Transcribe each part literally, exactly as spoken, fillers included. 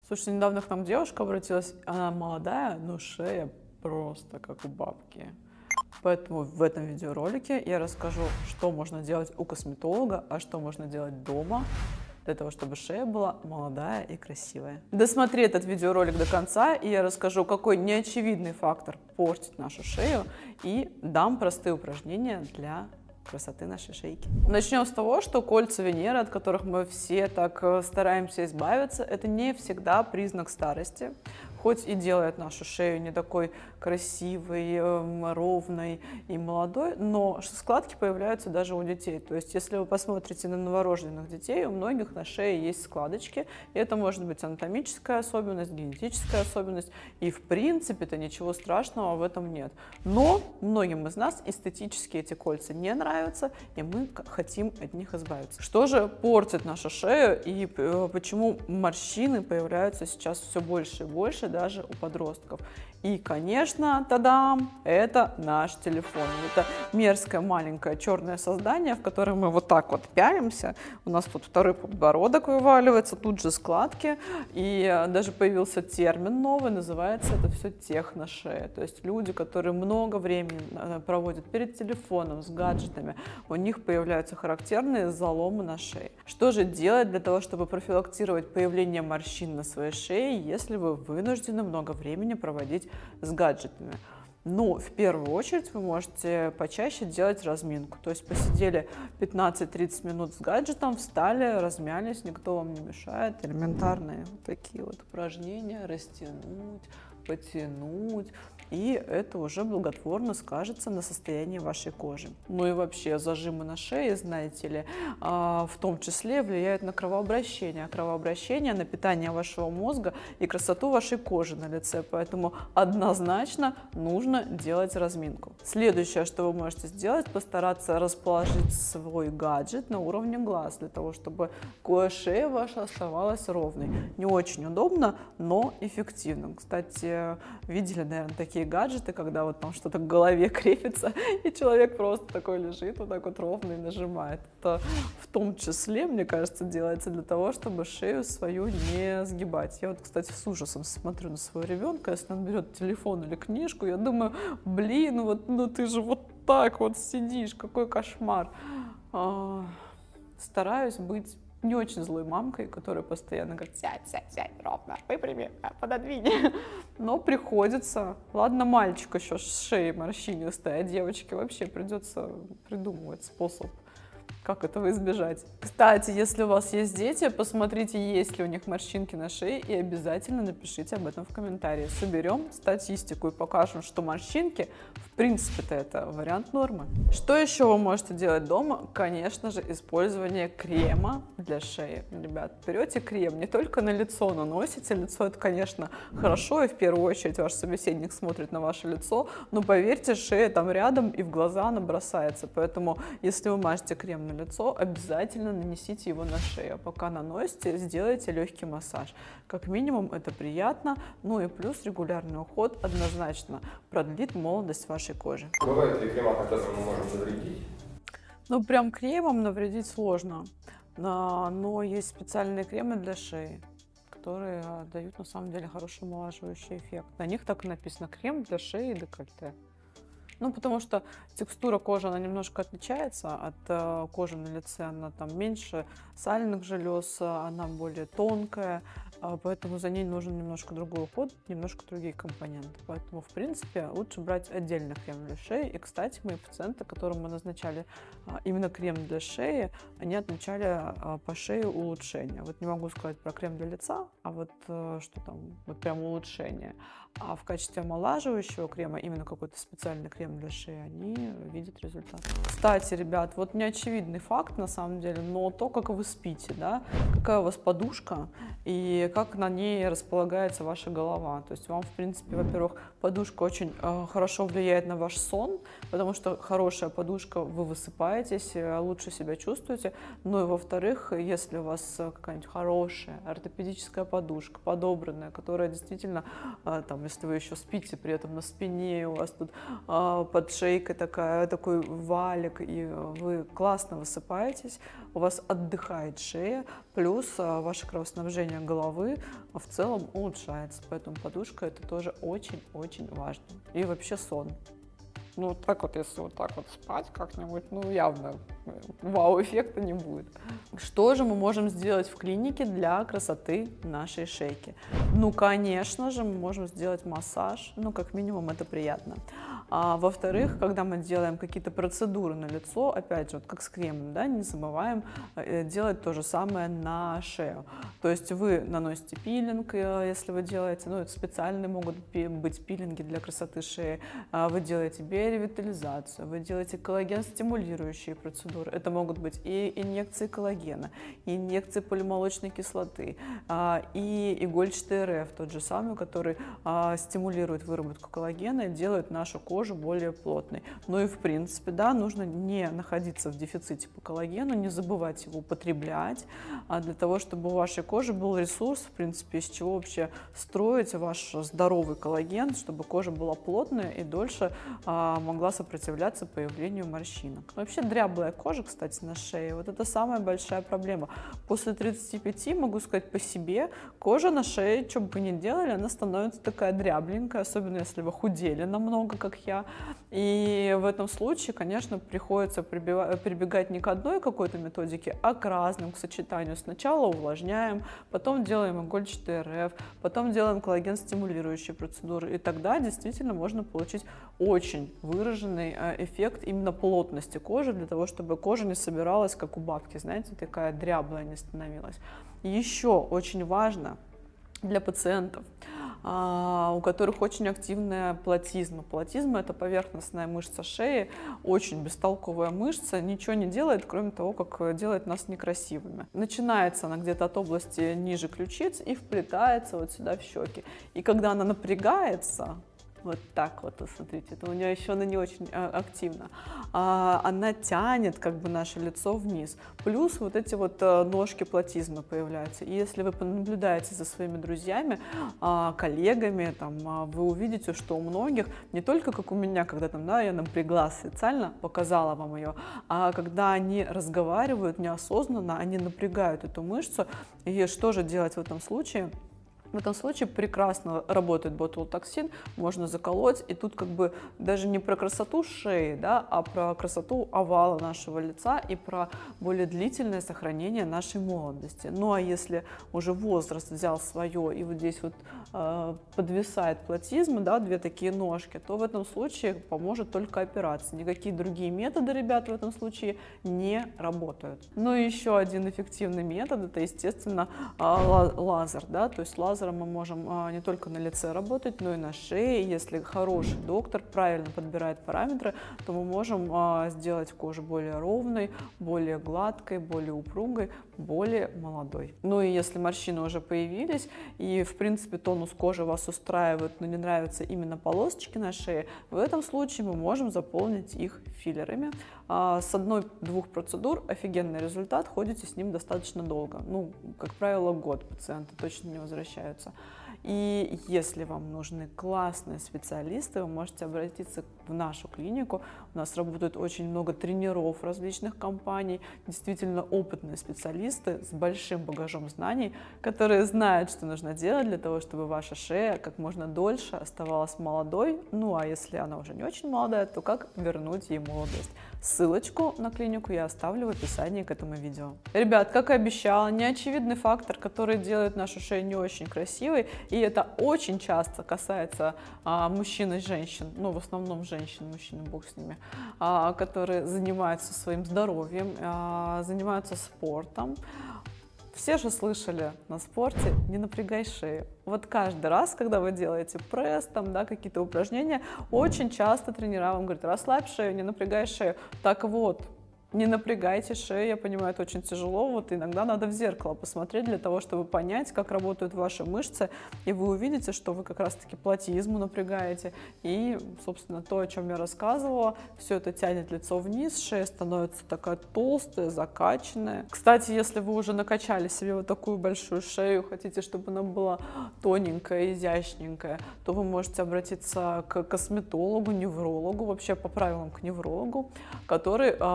Слушай, недавно к нам девушка обратилась, она молодая, но шея просто как у бабки. Поэтому в этом видеоролике я расскажу, что можно делать у косметолога, а что можно делать дома, для того, чтобы шея была молодая и красивая. Досмотри этот видеоролик до конца, и я расскажу, какой неочевидный фактор портит нашу шею, и дам простые упражнения для красоты нашей шейки. Начнем с того, что кольца Венеры, от которых мы все так стараемся избавиться, это не всегда признак старости. Хоть и делает нашу шею не такой красивой, ровной и молодой, но складки появляются даже у детей. То есть, если вы посмотрите на новорожденных детей, у многих на шее есть складочки. И это может быть анатомическая особенность, генетическая особенность. И в принципе-то ничего страшного в этом нет. Но многим из нас эстетически эти кольца не нравятся, и мы хотим от них избавиться. Что же портит нашу шею и почему морщины появляются сейчас все больше и больше, даже у подростков? И, конечно, тадам, это наш телефон. Это мерзкое маленькое черное создание, в которое мы вот так вот пялимся. У нас тут второй подбородок вываливается, тут же складки. И даже появился термин новый, называется это все техношея. То есть люди, которые много времени проводят перед телефоном, с гаджетами, у них появляются характерные заломы на шее. Что же делать для того, чтобы профилактировать появление морщин на своей шее, если вы вынуждены много времени проводить с гаджетами? Ну, в первую очередь вы можете почаще делать разминку. То есть посидели пятнадцать-тридцать минут с гаджетом, встали, размялись, никто вам не мешает. Элементарные вот такие вот упражнения: растянуть, потянуть. И это уже благотворно скажется на состоянии вашей кожи. Ну и вообще зажимы на шее, знаете ли, в том числе влияют на кровообращение. Кровообращение на питание вашего мозга и красоту вашей кожи на лице. Поэтому однозначно нужно делать разминку. Следующее, что вы можете сделать, постараться расположить свой гаджет на уровне глаз, для того, чтобы шея ваша оставалась ровной. Не очень удобно, но эффективно. Кстати, видели, наверное, такие гаджеты, когда вот там что-то к голове крепится, и человек просто такой лежит, вот так вот ровно и нажимает. Это в том числе, мне кажется, делается для того, чтобы шею свою не сгибать. Я вот, кстати, с ужасом смотрю на своего ребенка, если он берет телефон или книжку, я думаю, блин, вот, ну ты же вот так вот сидишь, какой кошмар. А, стараюсь быть не очень злой мамкой, которая постоянно говорит: сядь, сядь, сядь, ровно, выпрями, пододвинь. Но приходится. Ладно, мальчик еще с шеей морщинистой, а девочке вообще придется придумывать способ, как этого избежать. Кстати, если у вас есть дети, посмотрите, есть ли у них морщинки на шее, и обязательно напишите об этом в комментарии. Соберем статистику и покажем, что морщинки, в принципе-то, это вариант нормы. Что еще вы можете делать дома? Конечно же, использование крема для шеи. Ребят, берете крем не только на лицо наносите. Лицо — это, конечно, хорошо, и в первую очередь ваш собеседник смотрит на ваше лицо, но поверьте, шея там рядом, и в глаза она бросается. Поэтому, если вы мажете крем на лицо, обязательно нанесите его на шею. Пока наносите, сделайте легкий массаж. Как минимум это приятно, ну и плюс регулярный уход однозначно продлит молодость вашей кожи. Бывают ли крема, которыми мы можем навредить? Ну прям кремом навредить сложно, но есть специальные кремы для шеи, которые дают на самом деле хороший омолаживающий эффект. На них так и написано: крем для шеи и декольте. Ну, потому что текстура кожи, она немножко отличается от э, кожи на лице. Она там меньше сальных желез, она более тонкая, э, поэтому за ней нужен немножко другой уход, немножко другие компоненты. Поэтому, в принципе, лучше брать отдельно крем для шеи. И, кстати, мои пациенты, которым мы назначали э, именно крем для шеи, они отмечали э, по шее улучшение. Вот не могу сказать про крем для лица, а вот э, что там, вот прям улучшение. А в качестве омолаживающего крема, именно какой-то специальный крем для шеи, они видят результат. Кстати, ребят, вот неочевидный факт на самом деле, но то, как вы спите, да, какая у вас подушка и как на ней располагается ваша голова. То есть вам, в принципе, во-первых, подушка очень э, хорошо влияет на ваш сон, потому что хорошая подушка, вы высыпаетесь, лучше себя чувствуете. Ну и во-вторых, если у вас какая-нибудь хорошая ортопедическая подушка, подобранная, которая действительно э, там, если вы еще спите при этом на спине, у вас тут э, под шейкой такая, такой валик, и вы классно высыпаетесь, у вас отдыхает шея, плюс а, ваше кровоснабжение головы в целом улучшается, поэтому подушка это тоже очень-очень важно. И вообще сон. Ну, вот так вот, если вот так вот спать как-нибудь, ну, явно вау-эффекта не будет. Что же мы можем сделать в клинике для красоты нашей шейки? Ну, конечно же, мы можем сделать массаж, ну, как минимум, это приятно. А, во-вторых, когда мы делаем какие-то процедуры на лицо, опять же, вот как с кремом, да, не забываем э, делать то же самое на шею. То есть вы наносите пилинг, э, если вы делаете, ну, это специальные могут быть пилинги для красоты шеи, э, вы делаете биоревитализацию, вы делаете коллаген-стимулирующие процедуры. Это могут быть и инъекции коллагена, и инъекции полимолочной кислоты, э, и игольчатый РФ, тот же самый, который э, стимулирует выработку коллагена и делает нашу кожу более плотной. Ну и в принципе, да, нужно не находиться в дефиците по коллагену, не забывать его употреблять, а для того, чтобы у вашей кожи был ресурс, в принципе, из чего вообще строить ваш здоровый коллаген, чтобы кожа была плотная и дольше а, могла сопротивляться появлению морщинок. Вообще дряблая кожа, кстати, на шее, вот это самая большая проблема. После тридцати пяти, могу сказать по себе, кожа на шее, что бы вы ни делали, она становится такая дрябленькая, особенно если вы худели намного, как я. И в этом случае, конечно, приходится прибегать не к одной какой-то методике, а к разным, к сочетанию. Сначала увлажняем, потом делаем игольчатый РФ, потом делаем коллаген-стимулирующие процедуры. И тогда действительно можно получить очень выраженный эффект именно плотности кожи, для того, чтобы кожа не собиралась, как у бабки, знаете, такая дряблая не становилась. Еще очень важно для пациентов, у которых очень активная платизма. Платизма – это поверхностная мышца шеи, очень бестолковая мышца, ничего не делает, кроме того, как делает нас некрасивыми. Начинается она где-то от области ниже ключиц и вплетается вот сюда в щеки. И когда она напрягается, вот так вот, смотрите, это у нее еще она не очень а, активна. А, она тянет как бы наше лицо вниз. Плюс вот эти вот а, ножки платизма появляются. И если вы понаблюдаете за своими друзьями, а, коллегами, там, а, вы увидите, что у многих, не только как у меня, когда там, да, я напряглась специально, показала вам ее, а когда они разговаривают неосознанно, они напрягают эту мышцу. И что же делать в этом случае? В этом случае прекрасно работает ботулотоксин, можно заколоть, и тут как бы даже не про красоту шеи, да, а про красоту овала нашего лица и про более длительное сохранение нашей молодости. Ну а если уже возраст взял свое, и вот здесь вот э, подвисает платизма, да, две такие ножки, то в этом случае поможет только операция. Никакие другие методы, ребят, в этом случае не работают. Ну и еще один эффективный метод, это, естественно, лазер, да, то есть лазер мы можем а, не только на лице работать, но и на шее. Если хороший доктор правильно подбирает параметры, то мы можем а, сделать кожу более ровной, более гладкой, более упругой, более молодой. Ну и если морщины уже появились, и в принципе тонус кожи вас устраивает, но не нравятся именно полосочки на шее, в этом случае мы можем заполнить их филлерами. А, с одной-двух процедур офигенный результат, ходите с ним достаточно долго. Ну, как правило, год пациенты точно не возвращаются. И если вам нужны классные специалисты, вы можете обратиться в нашу клинику. У нас работает очень много тренеров различных компаний, действительно опытные специалисты с большим багажом знаний, которые знают, что нужно делать для того, чтобы ваша шея как можно дольше оставалась молодой. Ну а если она уже не очень молодая, то как вернуть ей молодость? Ссылочку на клинику я оставлю в описании к этому видео. Ребят, как и обещала, неочевидный фактор, который делает нашу шею не очень красивой, и это очень часто касается а, мужчин и женщин, ну в основном женщин, мужчин, бог с ними, а, которые занимаются своим здоровьем, а, занимаются спортом. Все же слышали на спорте: не напрягай шею. Вот каждый раз, когда вы делаете пресс, там, да, какие-то упражнения, очень часто тренера вам говорят: расслабь шею, не напрягай шею. Так вот, не напрягайте шею, я понимаю, это очень тяжело, вот иногда надо в зеркало посмотреть для того, чтобы понять, как работают ваши мышцы, и вы увидите, что вы как раз-таки платизму напрягаете, и, собственно, то, о чем я рассказывала, все это тянет лицо вниз, шея становится такая толстая, закачанная. Кстати, если вы уже накачали себе вот такую большую шею, хотите, чтобы она была тоненькая, изящненькая, то вы можете обратиться к косметологу, неврологу, вообще по правилам к неврологу, который а, может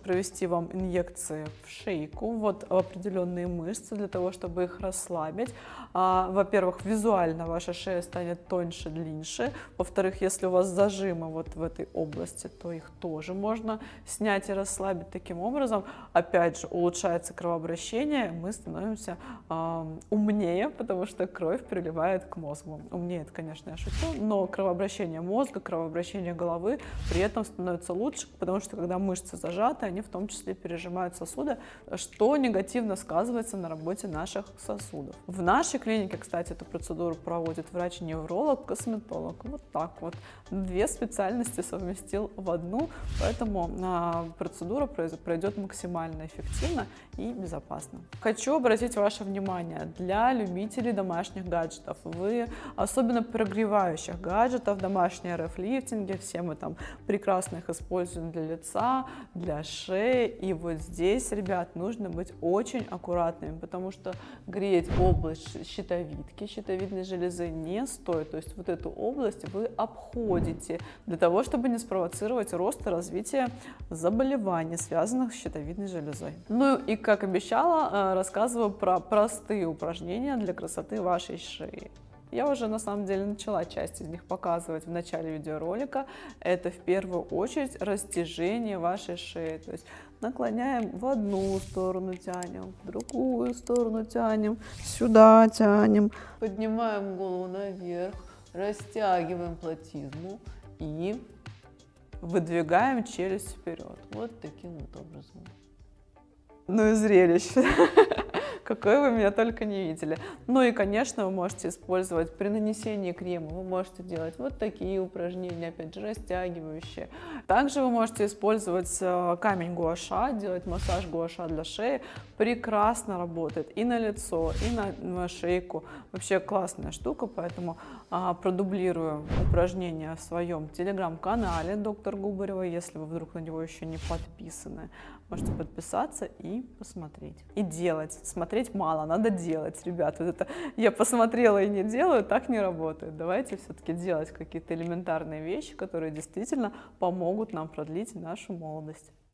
провести вам инъекции в шейку, вот в определенные мышцы, для того, чтобы их расслабить. А, во-первых, визуально ваша шея станет тоньше, длиннее. Во-вторых, если у вас зажимы вот в этой области, то их тоже можно снять и расслабить таким образом. Опять же, улучшается кровообращение, мы становимся э, умнее, потому что кровь приливает к мозгу. Умнее, это, конечно, я шучу, но кровообращение мозга, кровообращение головы при этом становится лучше, потому что когда мышцы зажаты, они в том числе пережимают сосуды, что негативно сказывается на работе наших сосудов. В нашей клинике, кстати, эту процедуру проводит врач-невролог, косметолог. Вот так вот. Две специальности совместил в одну, поэтому а, процедура пройдет максимально эффективно и безопасно. Хочу обратить ваше внимание, для любителей домашних гаджетов, вы, особенно прогревающих гаджетов, домашние эр эф-лифтинги, все мы там прекрасно их используем для лица, для шеи, и вот здесь, ребят, нужно быть очень аккуратными, потому что греть область щитовидки, щитовидной железы не стоит, то есть вот эту область вы обходите для того, чтобы не спровоцировать рост и развитие заболеваний, связанных с щитовидной железой. Ну и, как обещала, рассказываю про простые упражнения для красоты вашей шеи. Я уже на самом деле начала часть из них показывать в начале видеоролика. Это в первую очередь растяжение вашей шеи. То есть наклоняем в одну сторону, тянем, в другую сторону тянем, сюда тянем. Поднимаем голову наверх, растягиваем платизму и выдвигаем челюсть вперед. Вот таким вот образом. Ну и зрелище. Какое вы меня только не видели. Ну и, конечно, вы можете использовать при нанесении крема, вы можете делать вот такие упражнения, опять же, растягивающие. Также вы можете использовать камень гуаша, делать массаж гуаша для шеи. Прекрасно работает и на лицо, и на, на шейку. Вообще классная штука, поэтому а, продублирую упражнения в своем телеграм-канале доктор Губарева. Если вы вдруг на него еще не подписаны, можете подписаться и посмотреть. И делать. Смотреть мало, надо делать, ребят. Вот это я посмотрела и не делаю, так не работает. Давайте все-таки делать какие-то элементарные вещи, которые действительно помогут нам продлить нашу молодость.